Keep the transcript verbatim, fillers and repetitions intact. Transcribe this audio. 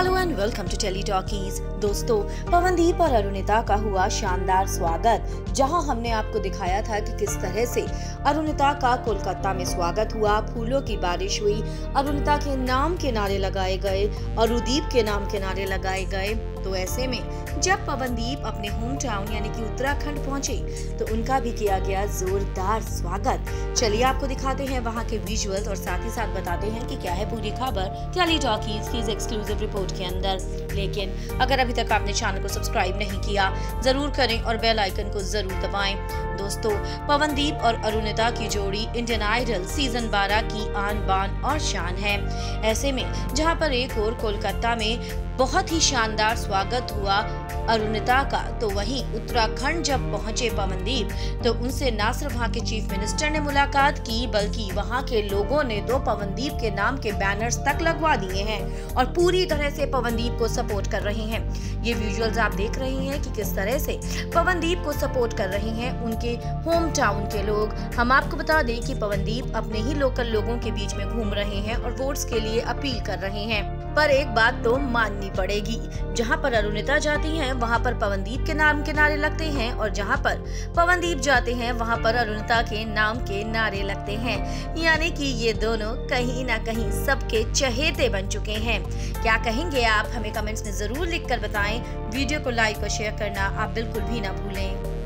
Hello and welcome to tele talkies. दोस्तों, पवनदीप और अरुणिता का हुआ शानदार स्वागत, जहां हमने आपको दिखाया था कि किस तरह से अरुणिता का कोलकाता में स्वागत हुआ, फूलों की बारिश हुई, अरुणिता के नाम के नारे लगाए गए, अरुदीप के नाम के नारे लगाए गए। तो ऐसे में जब पवनदीप अपने होम टाउन यानी कि उत्तराखंड पहुंचे तो उनका भी किया गया जोरदार स्वागत। चलिए आपको दिखाते हैं वहां के विजुअल्स और साथ ही साथ बताते हैं कि क्या है पूरी खबर टेली टॉकीज की इस एक्सक्लूसिव रिपोर्ट के अंदर। लेकिन अगर अभी तक आपने चैनल को सब्सक्राइब नहीं किया जरूर करें और बेल आइकन को जरूर दबाएं। दोस्तों, पवनदीप और अरुणिता की जोड़ी इंडियन आइडल सीजन बारह की आन बान और शान है। ऐसे में जहां पर एक और कोलकाता में बहुत ही शानदार स्वागत हुआ अरुणिता का, तो वहीं उत्तराखंड जब पहुंचे पवनदीप तो उनसे न सिर्फ वहां के चीफ मिनिस्टर ने मुलाकात की बल्कि वहां के लोगों ने तो पवनदीप के नाम के बैनर्स तक लगवा दिए हैं और पूरी तरह से पवनदीप को सपोर्ट कर रहे हैं। ये विजुअल्स आप देख रहे हैं कि किस तरह से पवनदीप को सपोर्ट कर रहे हैं उनके होम टाउन के लोग। हम आपको बता दें कि पवनदीप अपने ही लोकल लोगों के बीच में घूम रहे हैं और वोट्स के लिए अपील कर रहे हैं। पर एक बात तो माननी पड़ेगी, जहां पर अरुणिता जाती हैं वहां पर पवनदीप के नाम के नारे लगते हैं और जहां पर पवनदीप जाते हैं वहां पर अरुणिता के नाम के नारे लगते हैं। यानी कि ये दोनों कहीं ना कहीं सबके चहेते बन चुके हैं। क्या कहेंगे आप? हमें कमेंट्स में जरूर लिखकर बताएं। वीडियो को लाइक और शेयर करना आप बिल्कुल भी ना भूलें।